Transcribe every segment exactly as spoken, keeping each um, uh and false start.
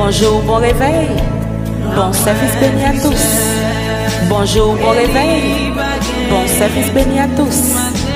Bonjour, bon réveil. Bon service béni à tous. Bonjour, bon réveil. Bon service béni à tous.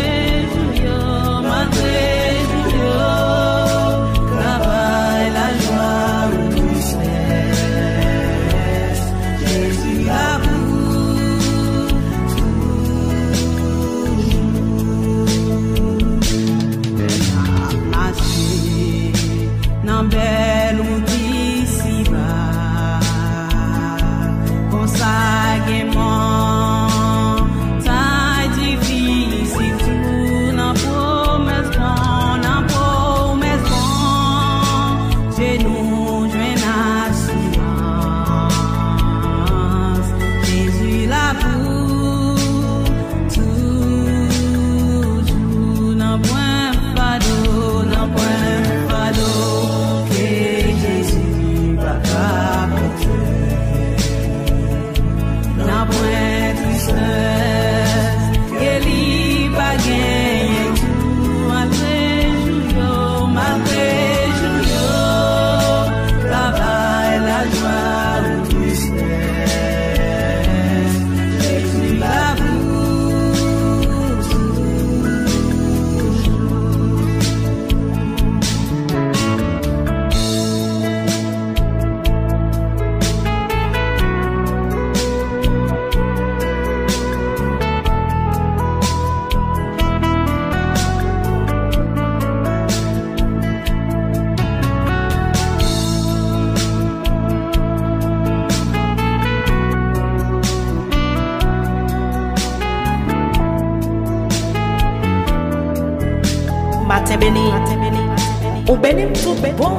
Matin béni, ou béni tout bon.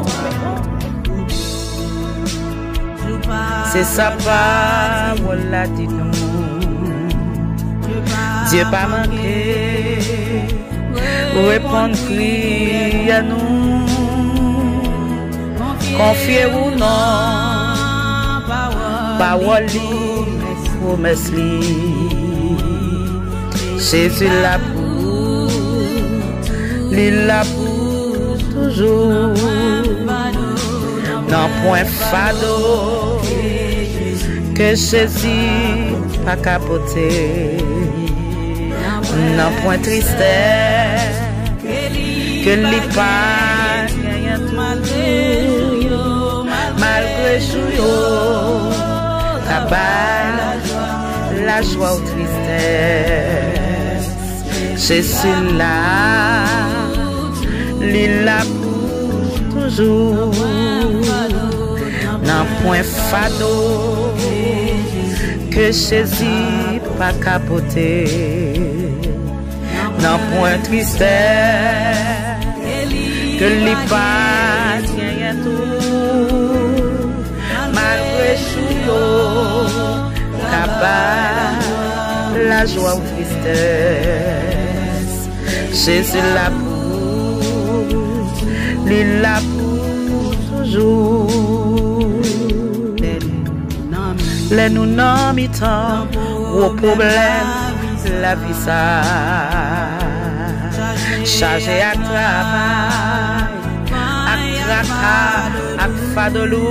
C'est ça pas, voilà dit nous. Dieu pas manqué, répondre cri à nous. Confiez ou non, parole li, promesse li. Jésus l'a pour, il l'a pour toujours. Non point fado, que Jésus pas capoté. Non point tristesse, que li pas gagne tout. Malgré jour, tabac, la joie ou tristesse. Jésus là, il l'a pour toujours. Non point fado, que Jésus pas capoté. Non point tristesse, que li pas tient tout. Malgré chou, tabac, la joie ou tristesse. Jésus l'a pour, il l'a pour toujours. Les nous n'en mi-temps, gros problème, la vie ça. Chargé à travail, à tracas, à fadolou.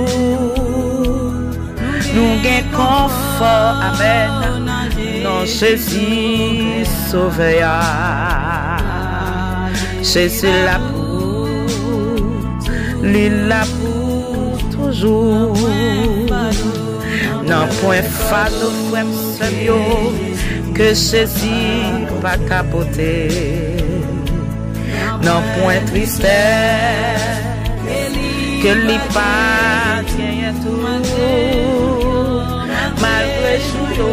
Nous gain confort, amen. Non, Jésus sauveur. Jésus l'a pour, lui l'a pour toujours. Non point fado, frère yo, que Jésus pas capoté. Non point tristesse, que li pas tient tout. Malgré chou,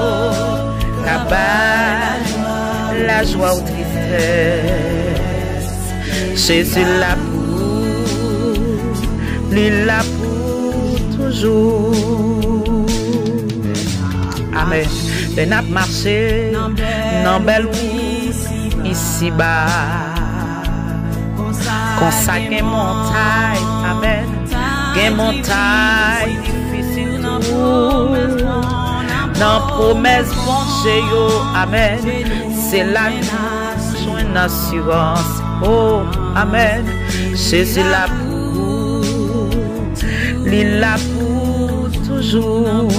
tabac, la joie ou tristesse. Jésus l'a pour, lui l'a pour toujours. Amen. Le n'a marché, non belle vie, ici bas. Consacré montagne, amen. Gain montagne, difficile tout. Non promesse bon chez yo, amen. C'est la vie, une assurance. Oh, amen. Jésus l'a pour, li là pour toujours.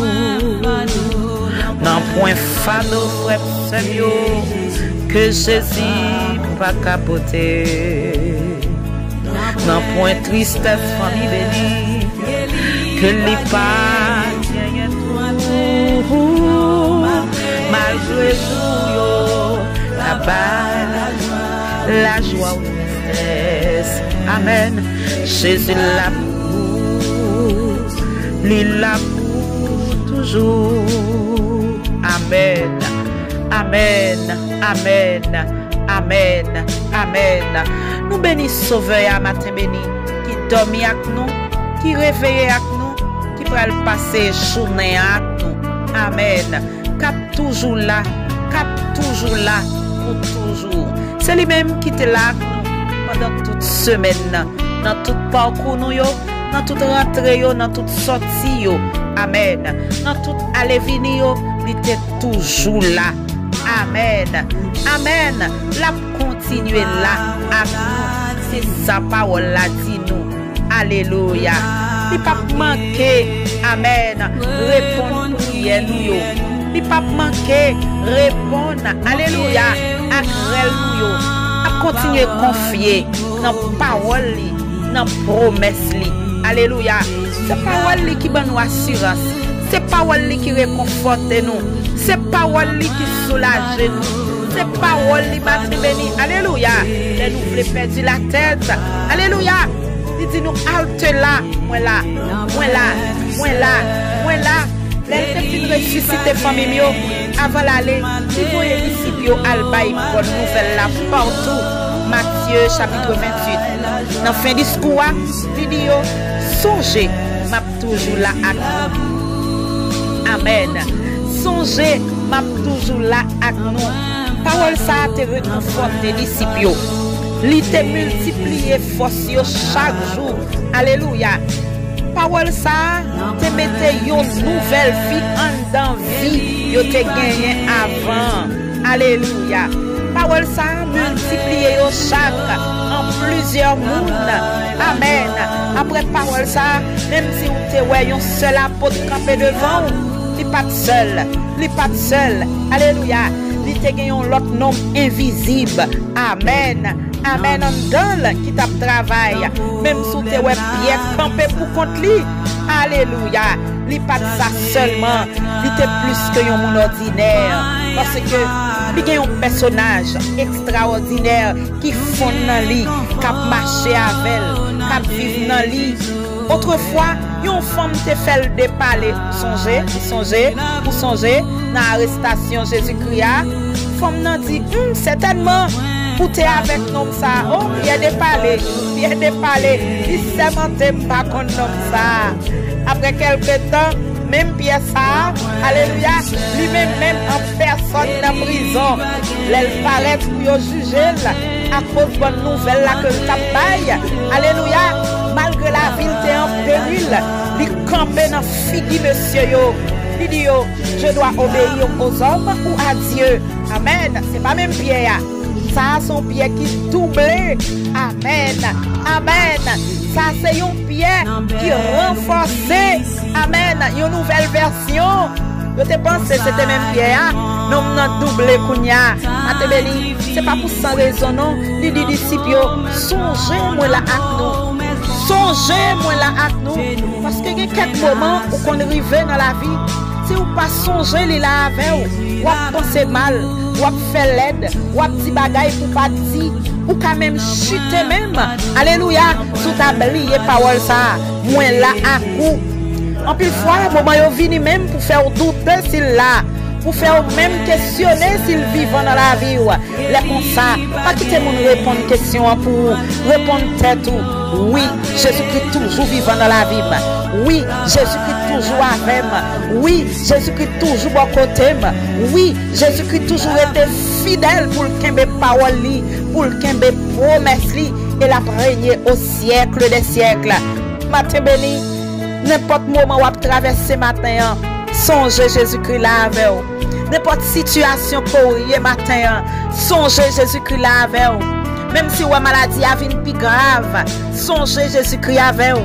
Nan point fado frère Samuel que Jésus pas capoter. Nan point tristesse famille bénie que li pas tient tout. Malgré tout yo la balle la joie ou tristesse. Amen. Jésus là pour li là pour toujours. Amen, amen, amen, amen, amen. Nous bénissons Sauveur à matin béni, qui dormi avec nous, qui réveille avec nous, qui va le passer journée avec nous. Amen. Cap toujours là, cap toujours là, pour toujours. C'est lui-même qui est là avec nous pendant toute semaine, dans tout parcours nous yo, dans toute rentrée yo, dans toute sortie yo. Amen. Dans toute aller venir il était toujours là. Amen. Amen. La continuer là avec nous. C'est sa parole là dit nous. Alléluia. Il pas manquer. Amen. Répondre prière nous yo. Il pas manquer répondre. Alléluia. À grêle nous yo. À continuer confier dans parole li, dans promesse li. Alléluia. C'est parole qui donne nous assurance. C'est parole qui réconforte nous. C'est parole qui soulage nous. C'est parole qui m'a béni. Alléluia. Et nous voulons perdre la tête. Alléluia. Il dit nous halte là. Moi là. Moi là. Moi là. Moi là. Les filles ressuscité famille avant l'aller. Il faut les albaï pour nouvelle là partout. Matthieu chapitre vingt-huit. Dans fin discours, vidéo, songez, m'a toujours là avec nous. Amen. Songez, m'a toujours là avec nous. Parole ça te réconforte les disciples. Li te multiplié force chaque jour. Alléluia. Parole ça te mette une nouvelle vie en dans vie yo te gagné avant. Alléluia. Parole ça multiplié yo chaque en plusieurs mondes. Amen. Après parole ça, même si vous te voyez un seul apôtre campé devant, il n'est pas seul. Il n'est pas seul. Alléluia. Il te gagné l'autre nom invisible. Amen. Amen. En dans qui t'a travail. Même si vous te voyez Pierre campé pour contre lui. Alléluia. Il n'est pas ça seulement. Il était plus que un monde ordinaire. Parce que il y a un personnage extraordinaire qui fond dans lui, qui a marché avec elle, qui vit dans lui. Autrefois, une femme te fait le parler. Songez, songez, pour songer, dans l'arrestation Jésus-Christ. Femme n'a dit, hm, certainement, pour te avec nous ça. Oh, il y a des parler, il y a des parler. Il s'est monté pas contre nous ça. Après quelques temps, même Pierre ça, alléluia, lui-même même en personne dans prison, elle paraît pour juger à cause de bonne nouvelle là que le tabac, alléluia, malgré la ville était en péril, il campait dans figi monsieur yo, il dit yo, je dois obéir aux hommes ou à Dieu, amen, c'est pas même Pierre, ça son pied qui doublé, amen, amen. Ça c'est un pied qui renforcé. Amen. Une nouvelle version. Je te pensé c'était même Pierre. Non, non, doublé Kounia. C'est pas pour sans raison, non. Les disciples, songez-moi là avec nous. Songez-moi là avec nous. Parce qu'il y a quelques moments où on arrive dans la vie. Si vous pas songer là avec vous, vous pensez mal, vous faites l'aide, vous dit bagaille pour pas dire, ou quand même chuter même. Alléluia. Sous ta blié parole ça. Moi là à coup. En plus fois, moment yo vini même pour faire douter s'il là. Pour faire même questionner s'il vivent dans la vie. Les comme ça, pas quitter mon répondre question pour répondre tête tout. Oui, Jésus-Christ toujours vivant dans la vie. Oui, Jésus-Christ toujours avec moi. Oui, Jésus-Christ toujours à côté. Oui, Jésus-Christ toujours été fidèle pour le kembe parole li, pour le kembe promesse li et la régner au siècle des siècles. Matin béni, n'importe moment où vous traversez matin, songez Jésus-Christ là avec vous. N'importe situation pour y matin, songez Jésus-Christ là avec vous. Même si vous maladie a une plus grave, songez Jésus-Christ avec vous.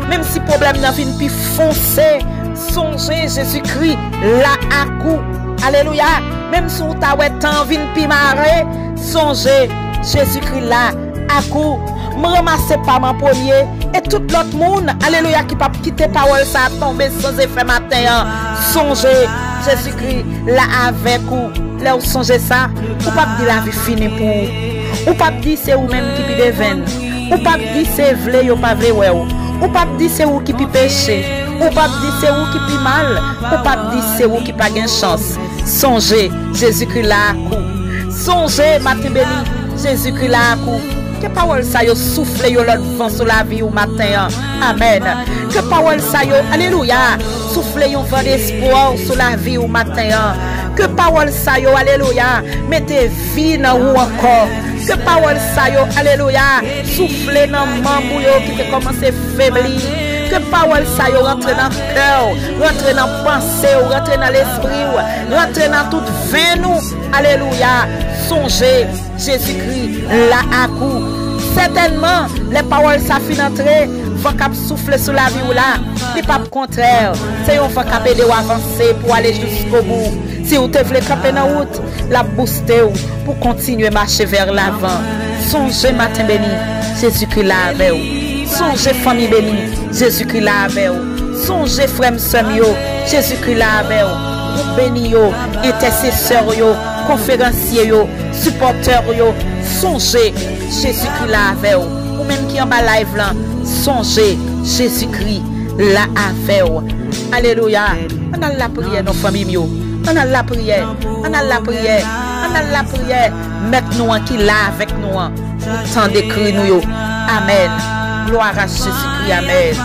Même si problème n'a vient plus foncé, songez Jésus-Christ là à coup. Alléluia. Même si ta ouais temps vient plus marrer, songez Jésus-Christ là à coup. Me ramasser pas mon premier et tout l'autre monde, alléluia, qui pas quitter parole ça tomber sans effet matin. Songez Jésus-Christ là avec vous. Là où songez ça, ou pas dire la vie finie pour vous. Ou pas dire c'est vous même qui pi devine. Ou pas dire c'est vrai ou pas vrai ouais. Ou pas dire c'est vous qui pi péché. Ou pas dire c'est vous qui pi mal. Ou pas dire c'est vous qui pas gain chance. Songez Jésus-Christ là à coup. Songez matin béni Jésus-Christ là à coup. Que parole ça yo souffle yo l'autre vent sur la vie au matin. Amen. Que parole ça yo, alléluia, souffle yo vent d'espoir sur la vie au matin. Que parole ça yo, alléluia, mettez vie dans ou encore. Que parole ça yo, alléluia, souffle dans membre yo qui te commence à faiblir. Que parole ça yo rentre dans le cœur, rentre dans la pensée, rentre dans l'esprit, rentre dans toute vie nous. Alléluia. Songez Jésus-Christ là à coup. Certainement, les paroles ça fin entrer, vont cap souffler sur la vie ou là. C'est pas le contraire. C'est un vent cap aider ou avancer pour aller jusqu'au bout. Si vous te voulez camper dans la route, la booster pour continuer à marcher vers l'avant. Songez matin béni, Jésus-Christ là avec vous. Songez famille béni, Jésus-Christ là avec vous. Songez frère Samuel, Jésus-Christ là avec vous. Vous béni yo, intercesseur yo, conférencier yo, supporteur yo. Songez Jésus-Christ là avec vous. Ou même qui en bas live là, songez Jésus-Christ là avec vous. Alléluia. On a la prière nos familles yo. On a la prière. On a la prière. On a la prière. Mettez-nous qui là avec nous. Tant d'écrit nous yo. Amen. Gloire à Jésus-Christ. Amen.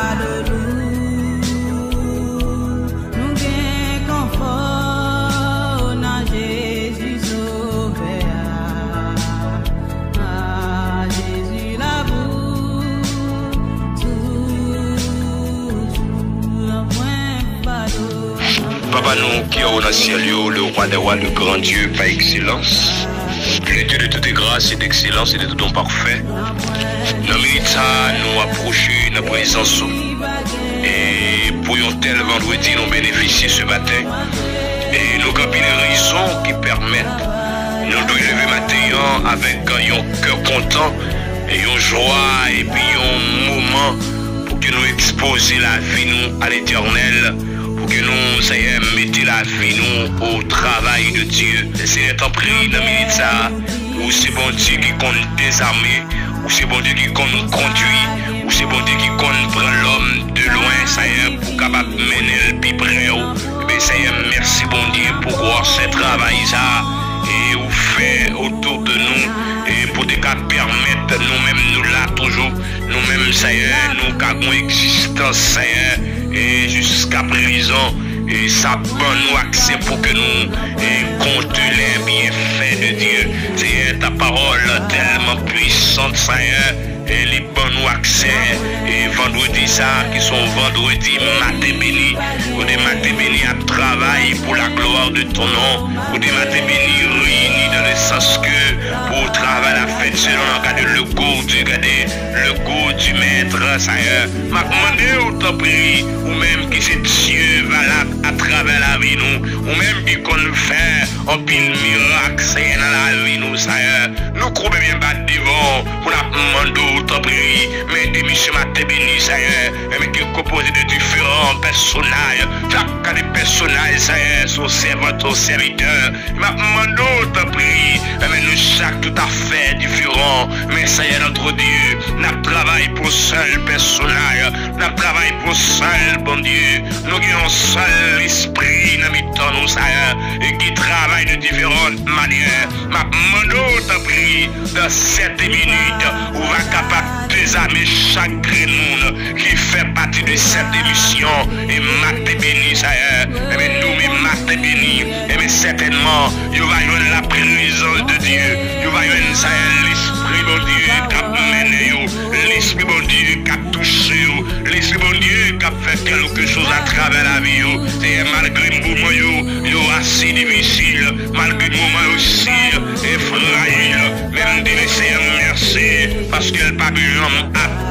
Papa nous qui est au ciel, le roi des rois, le grand Dieu par excellence, le Dieu de toute grâce et d'excellence et de tout don parfait. Nous nous approcher de la présence et pour un tel vendredi nous bénéficier ce matin et nous avons des raisons qui permettent nous de lever matin avec un cœur content et une joie et puis un moment pour que nous exposer la vie nous à l'éternel. Pour que nous ayons mettre la vie nous au travail de Dieu. C'est un prix dans le ça, où c'est bon Dieu qui compte désarmer, où c'est bon Dieu qui compte conduire, où c'est bon Dieu qui compte prendre l'homme de loin, ça y est, pour capable mener le plus près. Et bien ça y est, merci bon Dieu pour voir ce travail ça, et vous fait autour de nous, et pour te permettre nous-mêmes nous là toujours, nous-mêmes ça y est, nous avons une existence ça y est. Et jusqu'à présent, et ça donne nous accès pour que nous comptons les bienfaits de Dieu. C'est ta parole tellement puissante, ça y est, et les bons nous accès. Et vendredi ça, qui sont vendredi matin béni, ou des matins bénis à travail pour la gloire de ton nom, ou des matins bénis réunis dans le sens que pour travailler la fête selon le goût du gardé, le goût du maître, ça y est. M'a demandé au temps pris, ou même qui c'est Dieu valable à travers la vie nous, ou même qui qu'on fait en pile miracle, c'est dans la vie nous, ça y est. Nous croyons bien battre devant, pour la demander au temps pris, mais des missions matin béni, ça y est, mais qui est composé de différents personnages, chaque des personnages, ça y est, son servant, son serviteur. M'a demandé au temps pris, mais nous chaque tout à fait différent, mais ça y est, notre Dieu, nous travaillons pour seul personnage, nous travaillons pour seul bon Dieu, nous avons un seul esprit dans mi-temps nous ça et qui travaille de différentes manières. Ma demande t'a pris dans cette minute où va capable de désarmer chaque monde qui fait partie de cette émission et matin béni ça et bien nous mais matin béni et bien certainement il va y avoir la présence de Dieu, il va y avoir ça l'esprit bon Dieu qui a mené l'esprit bon Dieu qui a touché l'esprit bon Dieu qui a fait quelque chose à travers la vie. C'est malgré le moment yo assez difficile, malgré le moment aussi effrayant, même de laisser merci parce que le papillon a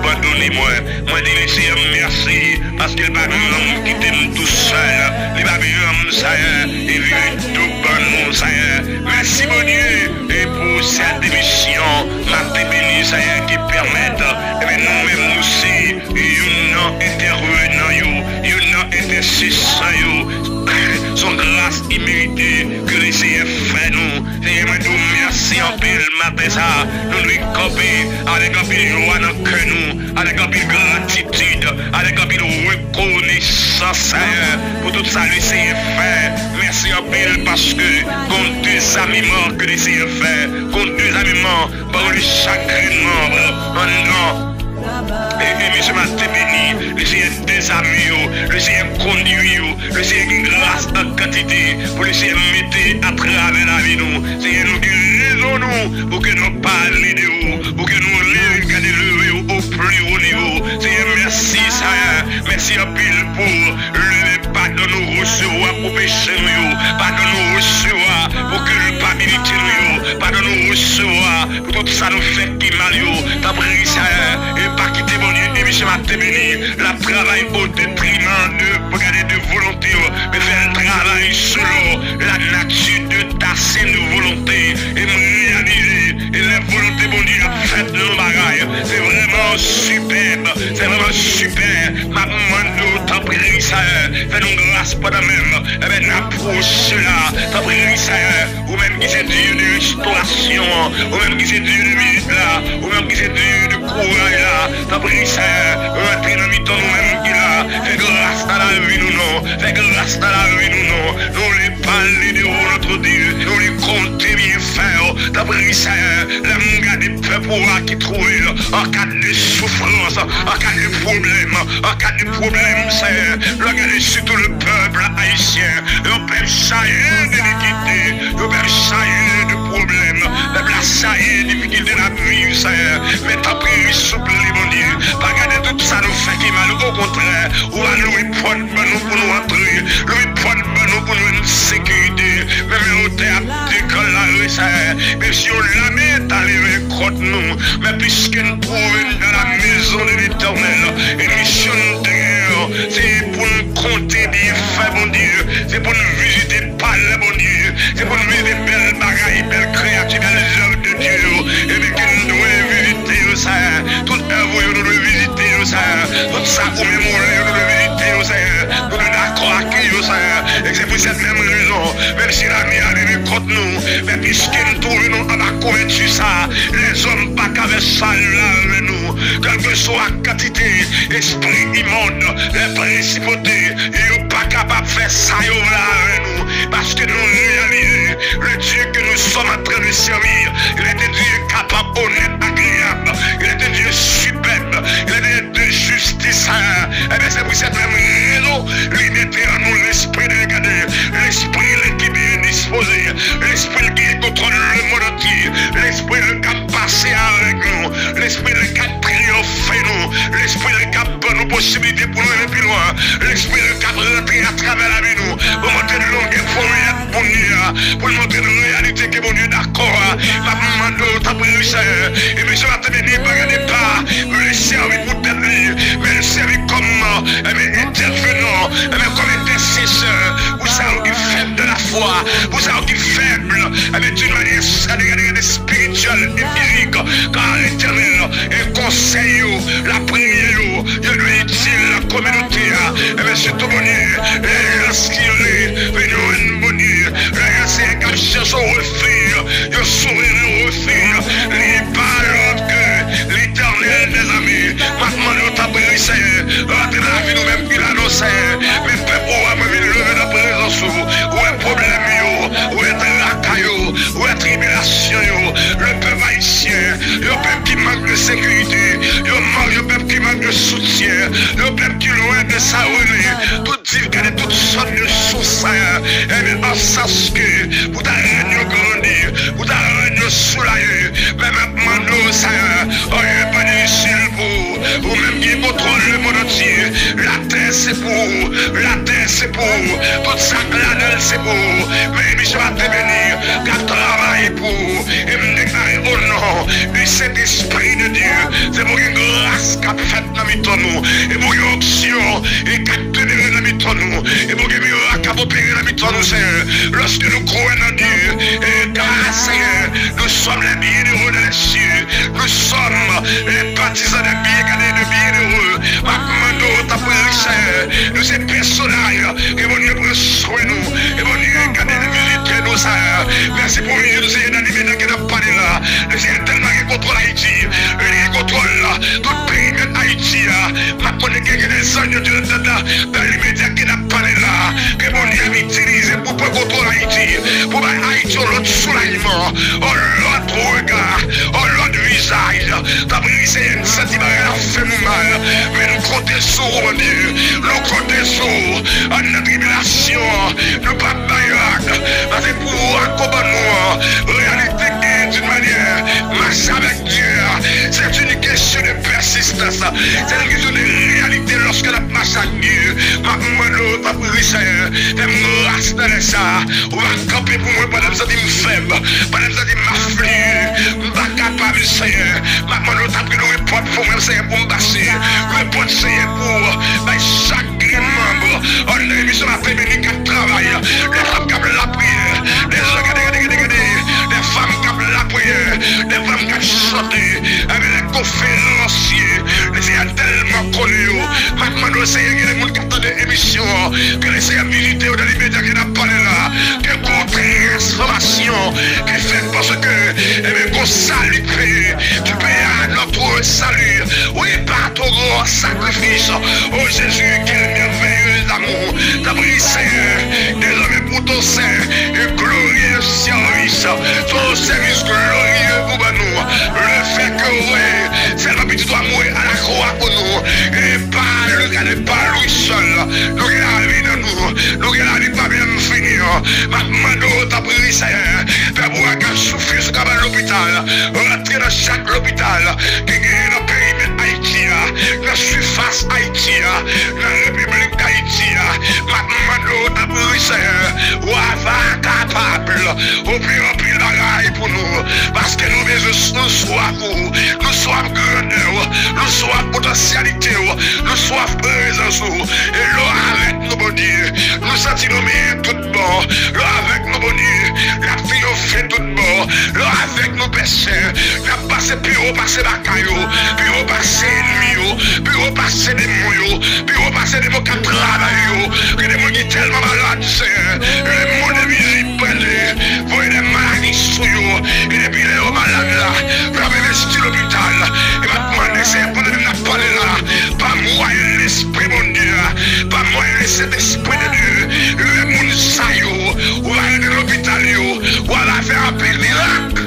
abandonné moi. Moi, dis le Seigneur merci, parce que le Babylone qui t'aime tout seul, le Babylone, ça y est, et vu tout bon, ça y est. Merci, mon Dieu, et pour cette émission, ma béni, ça y est, qui permettent, et bien nous-mêmes aussi, nous n'en intervenant, nous n'en intercessons, son grâce imméritée que le Seigneur fait nous. Seigneur, nous merci en pile matin ça. Nous nous copions avec un pile joie dans le cœur nous, avec un pile gratitude, avec un pile reconnaissance pour tout ça le Seigneur fait. Merci en pile parce que contre deux amis morts que le Seigneur fait, contre deux amis morts par le chagrin mort, en nom. Et monsieur m'a béni, le Seigneur des amis, le Seigneur conduit, le Seigneur qui grâce en quantité, pour le Seigneur mettre à travers la vie nous. Seigneur nous guérissons nous, pour que nous parlions de vous, pour que nous levions au plus haut niveau. Seigneur merci Seigneur, merci à pile pour le pardon nous recevoir pour péché nous, pardon nous recevoir pour culpabilité nous, pardon nous recevoir pour tout ça nous fait qui mal yo, t'as pris Seigneur, et pas quitter mon Dieu, et monsieur m'a béni, la travail au détriment de regarder de volonté, mais faire un travail selon la nature de ta saine volonté, et me réaliser, et la volonté mon Dieu faites nos bagailles, c'est vraiment superbe, c'est vraiment super, ma maman t'as pris ça, fais-nous grâce pendant même, et bien approche là, t'as pris ça, ou même qui c'est Dieu de restauration, ou même qui c'est Dieu de visite là, ou même qui c'est Dieu de courage là, t'as pris ça, rentrez dans mi-temps nous-mêmes qui là, fais grâce dans la vie nous non, fais grâce dans la vie nous non, nous les parler de vous notre Dieu, nous les compter bien faire, t'as pris ça, les gars des peuples qui trouvent en cas de souffrance, en cas de problème, en cas de problème, c'est regardez surtout le peuple haïtien, le peuple saillé de l'équité, le peuple saillé de problèmes, le peuple saillé de difficulté de la vie, c'est mais t'as pris souple mon Dieu, pas garder tout ça nous fait qui mal, au contraire, ou à louer pour nous pour nous entrer, louer pour nous pour nous une sécurité, même au théâtre d'école la rue, mais si on l'a mis à lever contre nous, mais puisque nous trouvons dans la maison de l'Éternel, une mission de guerre, c'est pour nous compter bien fait mon Dieu, c'est pour nous visiter par le bon Dieu, c'est pour nous visiter belles bagailles, belles créatures, belles œuvres de Dieu, et bien que nous devons visiter ça, tout œuvre nous devons visiter ça, tout ça pour mémorer nous devons visiter ça, nous devons d'accord accueillir ça, et c'est pour cette même raison, même si la vie a levé contre nous, mais puisque nous trouvons en bas couverture ça, les hommes pas qu'avec ça là avec nous, quelle que soit la quantité, esprit immonde, les principautés, ils sont pas capables de faire ça là avec nous, parce que nous réalisons le Dieu que nous sommes en train de servir, il est un Dieu capable, honnête, agréable, il est un Dieu superbe, il est un Dieu de justice, et bien c'est pour cette même raison, il mettait en nous l'esprit de regarder, l'esprit qui est bien disposé, l'esprit qui contrôle le monde entier, l'esprit qui a passé avec nous, l'esprit qui a triomphé nous, l'esprit qui a donné nos possibilités pour nous aller plus loin, l'esprit qui a rentré à travers la vie nous, pour montrer de longueur pour nous, pour nous, pour montrer de réalité que mon Dieu d'accord, ma maman t'a pris ça, et bien je vais te bénir, ne regardez pas, le servir pour ta vie, mais le servir comme intervenant, comme intercesseur, vous savez qui faible de la foi, vous savez qui faible, avec une manière spirituelle et physique, car l'éternel est conseil, la prière, il lui utile la communauté, et bien c'est tout bon Dieu, et lorsqu'il est venu une bonne Dieu, c'est comme cherche au refuge, il sourire au refuge, il parle que l'éternel des amis, maintenant nous t'a brisé, rentre dans la vie nous-mêmes qu'il annonçait, mais peuple ou à me lever dans la présence, où est problème, où est la caillou, où est tribulation, le peuple haïtien, le peuple qui manque de sécurité, le peuple qui manque de soutien, le peuple qui est loin de sa relais, tout dit qu'il y a toutes sortes de sources, et bien en sens que vous t'arrêtez grandir, vous t'arrêtez soulager, mais maintenant nous, ça, on n'est pas difficile pour vous, même qui contrôle le monde entier, la terre c'est pour, la terre c'est pour, tout ça la donne c'est pour, mais je vais te bénir, qu'à travailler pour, et me déclarer au nom puissant du Saint-Esprit de Dieu. C'est pour une grâce qu'a fait dans nous. Et pour une option et qu'a tenu dans nous. Et pour une miracle qu'a opéré dans nous, Seigneur. Lorsque nous croyons en Dieu, et grâce, Seigneur, nous sommes les bienheureux dans les cieux. Nous sommes les partisans des biens de bienheureux. Maintenant, ta prière, nous sommes personnages. Et mon Dieu, prends soin nous. Et mon Dieu, regardez les militaires, nous, Seigneur. Merci pour nous, nous sommes dans les médias qui n'ont pas de là. Nous sommes tellement qui contrôlent Haïti. Ils contrôlent tout le pays de Haïti. Maintenant, il y a des années dans les médias qui n'ont pas de là. Que mon Dieu a utilisé pour contrôler Haïti. Pour mettre Haïti en l'autre soulèvement, en l'autre regard, en l'autre visage. Ta prière, c'est un sentiment qui fait nous mal. Mais nous comptons sur mon Dieu. Nous comptons sur notre tribulation. Nous pas baillons. Parce que pour accompagner nous, réalité d'une manière, marche avec Dieu. C'est une question de persistance. C'est une question de réalité lorsque la marche avec Dieu. Ma maman, ta prière, c'est un grâce dans les ça. On va camper pour moi pendant que je suis faible. Pendant que je suis affligé. Je ne suis pas capable, Seigneur. Ma maman, ta prière, nous répondre pour moi, Seigneur, pour me passer. Répondre, Seigneur, pour chaque membre. On a une mission à faire, mais qui travaille. Les femmes qui ont la prière. Les gens qui ont les femmes qui ont la prière. Les femmes qui ont chanté. Avec les conférenciers. Les gens tellement connus. Maintenant, Seigneur, il y a des gens qui ont des émissions. Que les Seigneurs militaires dans les médias qui n'ont pas là. Que contre-transformation. Qui fait parce que, eh bien, qu'on salue, tu payes à notre salut. Oui, par ton grand sacrifice. Oh Jésus, quel merveilleux amour. T'as pris, Seigneur, désormais pour ton sein, et glorieux service. Ton service glorieux pour nous. Le fait que, oui, c'est la petite mourir à la croix pour nous. Et pas le cas de pas lui seul. Nous avons la vie de nous. Nous avons la vie pas bien finir. Maintenant, t'as pris, Seigneur, faire voir qu'à souffrir sur l'hôpital. Rentrer dans chaque hôpital qui est dans le périmètre Haïti, dans la surface Haïti, dans la République d'Haïti. Maintenant, t'as pris, Seigneur, ou avoir capable, au plus en plus d'arrêt pour nous, parce que nous besoin nous soif pour nous soif grandeur, nous soif potentialité, nous soif présence, et là avec nous, bon Dieu, nous sentons nous tout bon, là avec nous, bon Dieu, la fille fait tout bon, là avec nous, péchés, la passe plus haut, passer la caillou, plus haut, passer ennemi, plus haut, passer des mouillots, plus haut, passer des mots qui travaillent, que des mots qui tellement malades, Seigneur, le monde est visible, voyez des maladies sur eux, et depuis les malades là, vous avez investi l'hôpital, et maintenant, c'est pour nous parler là, pas moi l'esprit, mon Dieu, pas moi cet esprit de Dieu, le monde saillot, ou va aller dans l'hôpital, ou va faire un peu miracle.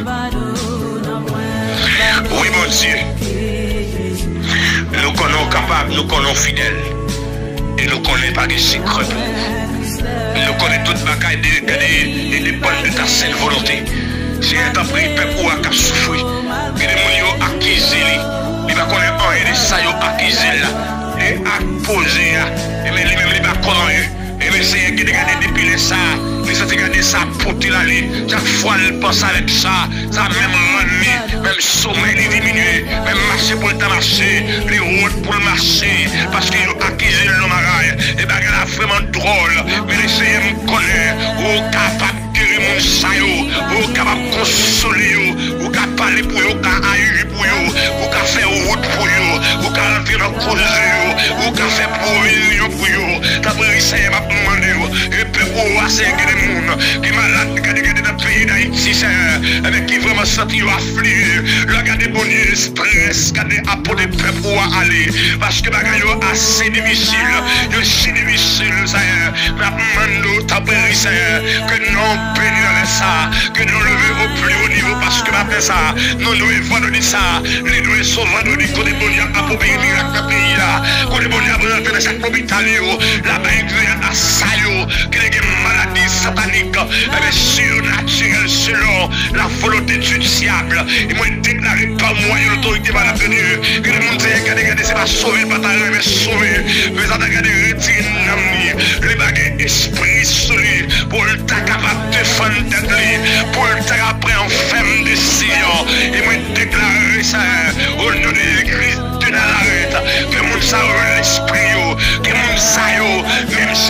Oui, mon Dieu, nous connaissons capables, nous connaissons fidèles, et nous connaissons pas des secrets. Nous connaissons toute bagaille et des bonnes de ta sainte volonté. C'est un temps pris, peuple ou à souffrir. Et les gens ont acquis, ils ne connaissent pas rien de ça, ils ont acquis et à poser. Et mais les mêmes, ils ne connaissent pas. Et mais c'est qui regarde depuis ça, mais ça te regarde ça pour te l'aller. Chaque fois, elle pense avec ça, ça même ramené, même sommeil il diminue, même marcher pour le marcher, les routes pour le marcher, parce qu'ils ont acquis le mariage. Et bien, elle a vraiment drôle, mais les Seigneurs me connaissent, ou capable de guérir mon saillot, ou capable de consoler, ou capable de parler pour eux, ou capable d'agir pour eux, ou capable de faire route pour eux, ou capable de rentrer dans le projet, ou capable de faire provision pour eux. T'as pris Seigneur m'a demandé, et puis pour voir c'est que des gens qui sont malades, qui sont dans le pays d'Haïti, avec qui vraiment senti affligé, regardez bon Dieu, stress, regardez à pour des peuples pour aller, parce que bagaille est assez difficile, c'est si difficile, Seigneur, mais t'as pris Seigneur, que nous bénissons ça, que nous levons au plus haut niveau, parce que après ça, nous nous vendons ça, les nous sont vendus, qu'on est bon Dieu à pour bénir le pays là, qu'on est bon Dieu à rentrer dans chaque hôpital, là-bas, il y a un saillot, qui est une maladie satanique, mais surnaturelle selon la volonté du diable. Et moi, déclaré par moi et l'autorité valable de Dieu, que le monde s'est regardé, c'est pas sauver le bataille, mais sauver. Mais ça t'a regardé, retirer les bagages esprit solide, pour le temps capable de défendre tête, pour le temps après en ferme décision, Et moi déclarer ça au nom de l'Église de Nazareth. Que mon ça l'esprit, que mon ça même si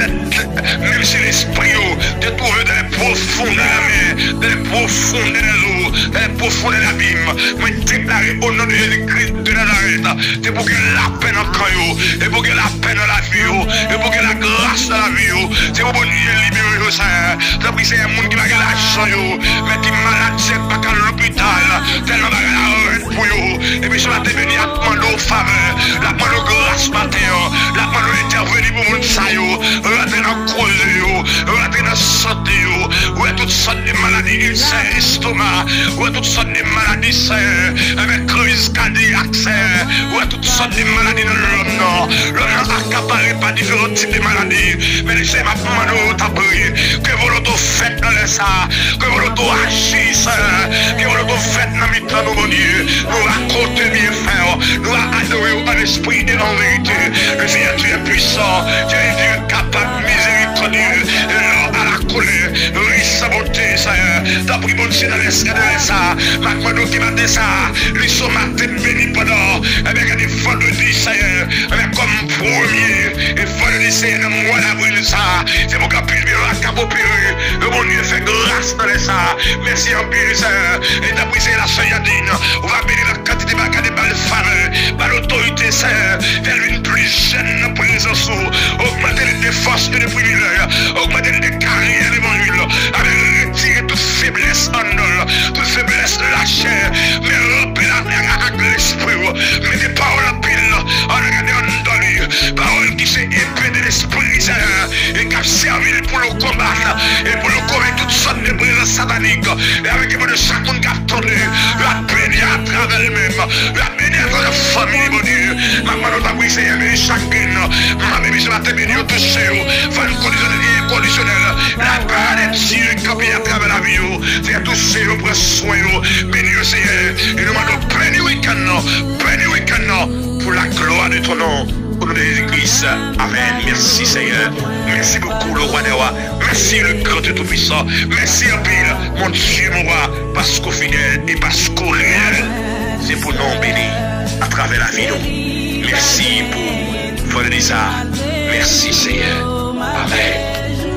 même si l'esprit te trouve dans les profondes de la mer, dans les profondes des eaux, dans les profondes de l'abîme, moi déclarer au nom de l'Église de Nazareth. C'est pour que la paix dans le caillou, et pour que la paix dans la vie, et pour que la grâce dans la vie, c'est pour que Dieu libère ça. C'est pour que c'est un monde qui va gagner l'argent, mais qui est malade, c'est pas qu'à l'hôpital, tellement va gagner la pour eux. Et puis, je vais te venir à demander aux faveurs, la demander aux grâces matin, la demander d'intervenir pour mon saillot, rentrer dans le cause, rentrer dans la santé, ouais, toutes sortes de maladies, ulcères, estomac, ouais, toutes sortes de maladies, avec crise cardiaque, ouais, toutes sortes de maladies dans l'homme, l'homme accaparé par différents types de maladies, mais laissez ma demande à prier, que vous l'auto faites dans les ça, que vous l'auto agissez, que vous l'auto faites dans mes temps, mon Dieu, nous raconter bien faire, nous adorer en esprit et en vérité, le Seigneur Dieu est puissant, Dieu est Dieu capable, miséricordieux, et à la colère, riche sa beauté, ça, t'as pris mon Dieu dans l'escalier de ça, maintenant qui m'a dit ça, lui son matin béni pendant, avec des vendredis, ça, avec comme premier, et vendredi, c'est le mois d'avril, ça, c'est mon capille, la capopéré, le bon Dieu fait grâce dans les ça, merci en pire, ça, et t'as pris la soyadine, on va bénir la quantité de balles de femmes, par l'autorité, ça, faire une plus jeune présence, augmenter les défenses et les privilèges, augmenter les carrières évanouies, avec retirer toute faiblesse en nous, toute faiblesse de la chair, mais remplir la terre avec l'esprit, mais des paroles en pile, en regardant dans lui, paroles qui s'est épée de l'esprit, et qui a servi pour le combattre, et pour le combattre toutes sortes de présences sataniques, et avec de chaque monde qui a tourné, la bénie à travers elle-même, la bénie à travers la famille, mon Dieu, ma maman t'a pris, c'est aimer chacune, ma bénie, je vais te bénir, toucher, faire une condition de conditionnelle, la part de Dieu qui a à travers la vie, c'est toucher, prendre soin, bénir, Seigneur, et nous demandons béni week-end, béni week-end, pour la gloire de ton nom. Au nom de Jésus-Christ, Amen. Merci Seigneur. Merci beaucoup le roi des rois. Merci le grand et tout-puissant. Merci en pile, mon Dieu, mon roi, parce qu'au fidèle et parce qu'au réel, c'est pour nous béni à travers la vie. Donc. Merci pour Frère Lisa. Merci Seigneur. Amen.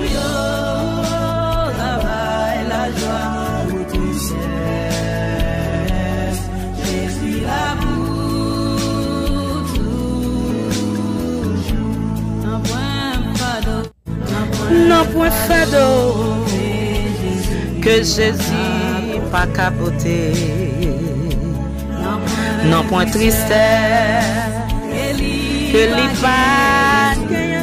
Non point fado que Jésus pas capoté, non point tristesse que li pas gagne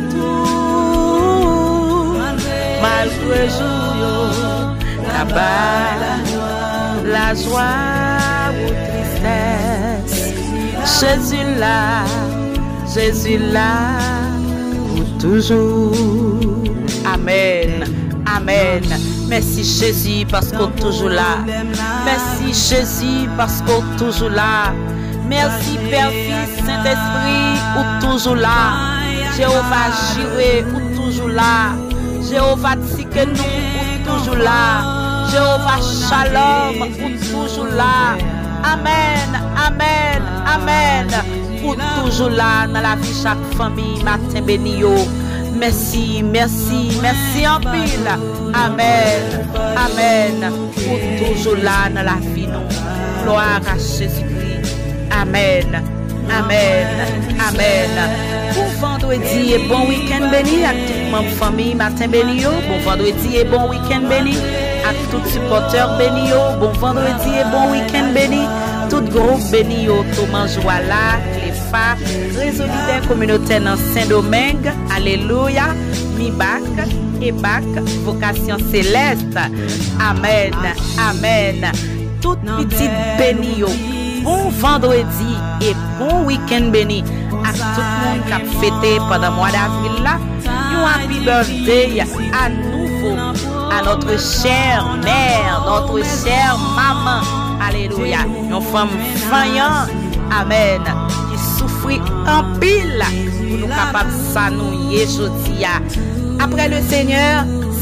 tout, malgré jour cabal la joie ou tristesse, Jésus là, Jésus là pour toujours. Amen, amen. Merci Jésus parce qu'on est toujours là. Merci Jésus parce qu'on est toujours là. Merci Père, Fils, Saint-Esprit, ou toujours là. Jéhovah Jireh, ou toujours là. Jéhovah Tsikenu, ou toujours là. Jéhovah Shalom, ou toujours là. Amen, amen, amen. Ou toujours là dans la vie de chaque famille, matin béni yo. Merci, merci, merci en pile. Amen, amen. Pour toujours là dans la vie, nous. Gloire à Jésus-Christ. Amen, amen, amen. Bon vendredi et bon week-end béni à toute ma famille, matin béni yo. Bon vendredi et bon week-end béni à tous supporters béni yo. Bon vendredi et bon week-end béni. Tout groupe béni yo, Thomas Joala, Cléfa, Réseau Leader communautaire dans Saint-Domingue, Alléluia, Mi-Bac, E-Bac, Vocation Céleste. Amen, amen. Toute petite béni yo, bon vendredi et bon week-end béni à tout le monde qui a fêté pendant le mois d'avril là. Nous happy birthday à nouveau à notre chère mère, notre chère maman. Alléluia. Une femme vaillante. Amen. Qui souffrit en pile pour nous capables de s'annouiller aujourd'hui. Après le Seigneur,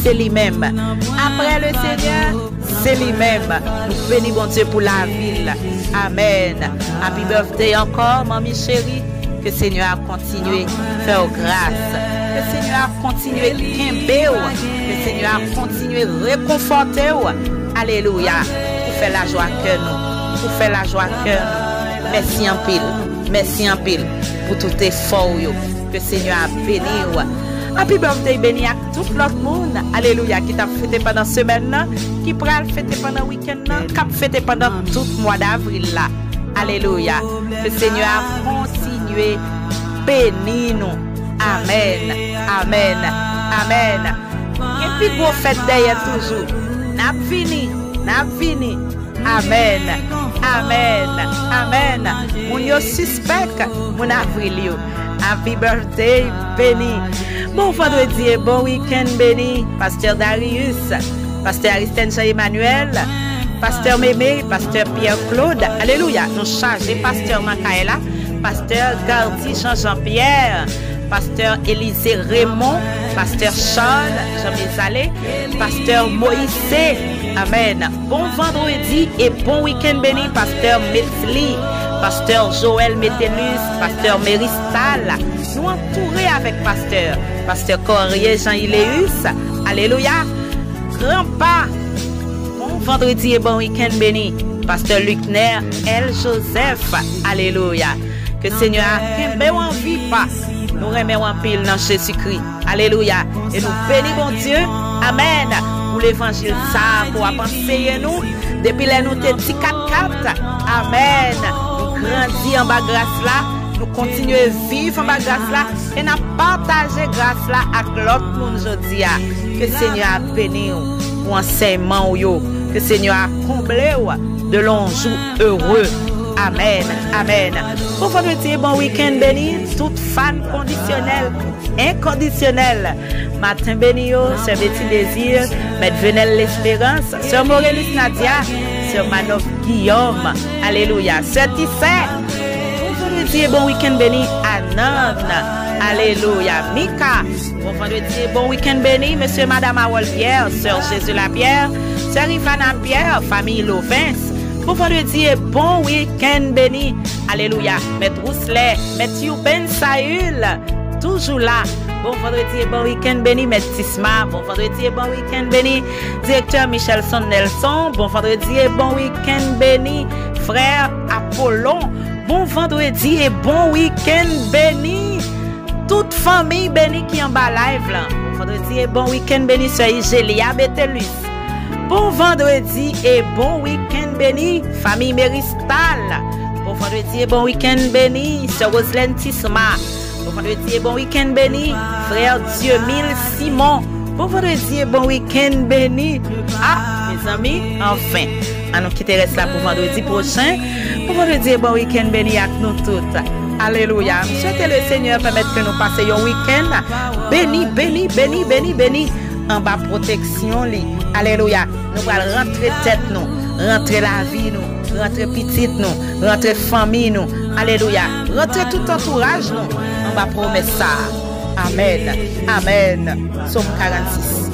c'est lui-même. Après le Seigneur, c'est lui-même. Nous bénissons bon Dieu pour la ville. Amen. Happy birthday encore, mamie chérie. Que le Seigneur a continué à faire grâce. Que le Seigneur a continué à quimber. Que le Seigneur a continué à réconforter. Alléluia. Pour faire la joie que nous. Pour faire la joie que nous. Merci en pile. Merci en pile pour tout effort. Que le Seigneur a béni. Happy birthday béni à tout l'autre monde. Alléluia. Qui t'a fêté pendant la semaine, qui pourra le fêter pendant le week-end, qui a fêté pendant tout le mois d'avril. Là. Alléluia. Que le Seigneur a continué béni nous. Amen. Amen. Amen. Et puis vous faites d'ailleurs toujours. N'a fini. N'a fini. Amen. Amen. Amen. Mon yo suspect mon avril yo. Happy birthday béni. Bon vendredi et bon week-end béni. Pasteur Darius, Pasteur Aristide Jean-Emmanuel, Pasteur Mémé, Pasteur Pierre-Claude. Alléluia. Nous chargons Pasteur Makaela, Pasteur Gardi Jean-Jean-Pierre, Pasteur Élisée Raymond, Pasteur Charles Jean-Mézalé, Pasteur Moïse. Amen. Bon vendredi et bon week-end béni, Pasteur Metzli, Pasteur Joël Métellus, Pasteur Méristal. Nous entourés avec Pasteur, Pasteur Corrier Jean-Iléus. Alléluia. Grand pas. Bon vendredi et bon week-end béni, Pasteur Lucner, El Joseph. Alléluia. Que le Seigneur a fait en vie pas. Nous remettons en pile dans Jésus-Christ. Alléluia. Et nous bénissons Dieu. Amen. Pour l'évangile ça, pour penser nous. Depuis les nous petits quatre quatre. Amen. Nous grandissons en bas grâce là. Nous continuons à vivre en bas grâce là. Et nous partager grâce là avec l'autre monde aujourd'hui. Que le Seigneur a béni pour enseignement. Que le Seigneur a comblé de longs jours heureux. Amen, amen. Bon vendredi, bon week-end béni. Toute fan conditionnelle, inconditionnelle. Matin béni, Sœur Betty Désir, Maître Venel L'Espérance, Sœur Morelis Nadia, Sœur Manoff Guillaume. Alléluia. Sœur Tissé. Bon vendredi, bon week-end béni. Anan. Alléluia. Mika. Bon vendredi, bon week-end béni. Monsieur et Madame Awol Pierre, Sœur Jésus Lapierre, Sœur Ivana Pierre, famille Lovens. Bon vendredi et bon week-end béni. Alléluia. Maître Rousselet, Maître Youben Saül, toujours là. Bon vendredi et bon week-end béni. Maître Tisma, bon vendredi et bon week-end béni. Directeur Michelson Nelson, bon vendredi et bon week-end béni. Frère Apollon, bon vendredi et bon week-end béni. Toute famille béni qui en bas live là. Bon vendredi et bon week-end béni. Sœur Igélia Betellus. Bon vendredi et bon week-end béni, famille Méristal. Bon vendredi et bon week-end béni, Sœur Roselaine Tisma. Bon vendredi et bon week-end béni, frère Dieu-Mille Simon. Bon vendredi et bon week-end béni. Ah, mes amis, enfin, à nous quitter reste là pour vendredi prochain. Bon vendredi et bon week-end béni avec nous toutes. Alléluia. Souhaitez le Seigneur permettre que nous passions un week-end béni, béni, béni, béni, béni. En bas protection li. Alléluia. Nous allons rentrer tête nous, rentrer la vie nous, rentrer petite nous, rentrer famille nous. Alléluia. Rentrer tout entourage nous. On va promettre ça. Amen. Amen. Psaume quarante-six.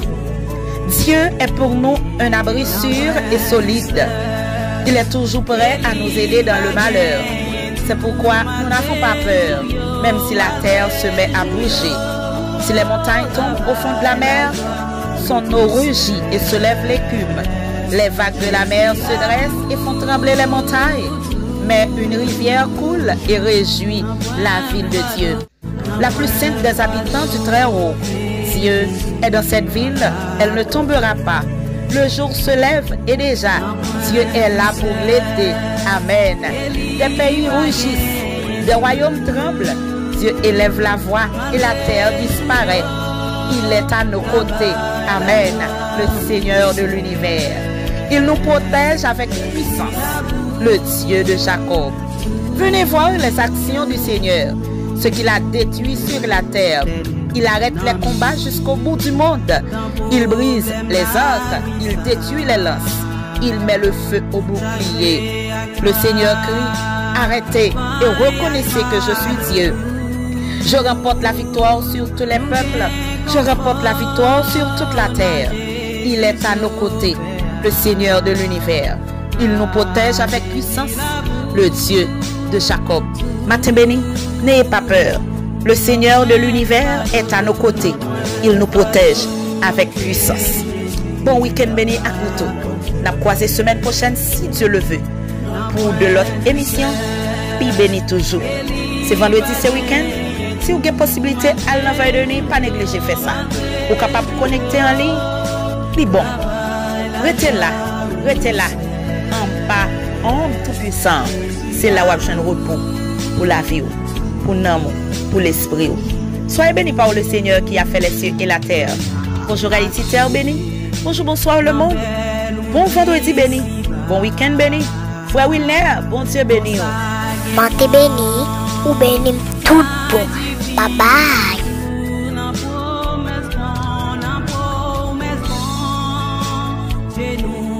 Dieu est pour nous un abri sûr et solide. Il est toujours prêt à nous aider dans le malheur. C'est pourquoi nous n'avons pas peur, même si la terre se met à bouger. Si les montagnes tombent au fond de la mer, son eau rugit et se lève l'écume. Les vagues de la mer se dressent et font trembler les montagnes. Mais une rivière coule et réjouit la ville de Dieu, la plus sainte des habitants du Très-Haut. Dieu est dans cette ville, elle ne tombera pas. Le jour se lève et déjà, Dieu est là pour l'aider. Amen. Des pays rugissent, des royaumes tremblent. Dieu élève la voix et la terre disparaît. Il est à nos côtés. Amen. Le Seigneur de l'univers. Il nous protège avec puissance. Le Dieu de Jacob. Venez voir les actions du Seigneur. Ce qu'il a détruit sur la terre. Il arrête les combats jusqu'au bout du monde. Il brise les arcs. Il détruit les lances. Il met le feu au bouclier. Le Seigneur crie, arrêtez et reconnaissez que je suis Dieu. Je remporte la victoire sur tous les peuples. Je remporte la victoire sur toute la terre. Il est à nos côtés, le Seigneur de l'univers. Il nous protège avec puissance, le Dieu de Jacob. Matin béni, n'ayez pas peur. Le Seigneur de l'univers est à nos côtés. Il nous protège avec puissance. Bon week-end béni à vous tous. N'a croisé semaine prochaine si Dieu le veut. Pour de l'autre émission, puis béni toujours. C'est vendredi, c'est week-end. Si vous avez possibilité, à l'envers de nuit, pas négliger faire ça. Vous êtes capable de connecter en ligne. Puis bon, restez là, restez là. En bas, en tout puissant. C'est là où vous avez un repos pour la vie, pour l'amour, pour l'esprit. Soyez bénis par le Seigneur qui a fait les cieux et la terre. Bonjour Haïti, terre bénie. Bonjour, bonsoir le monde. Bon vendredi béni. Bon week-end béni. Frère Wilner, bon Dieu béni. Matin béni, ou béni tout bon. Bye bye. Chez nous.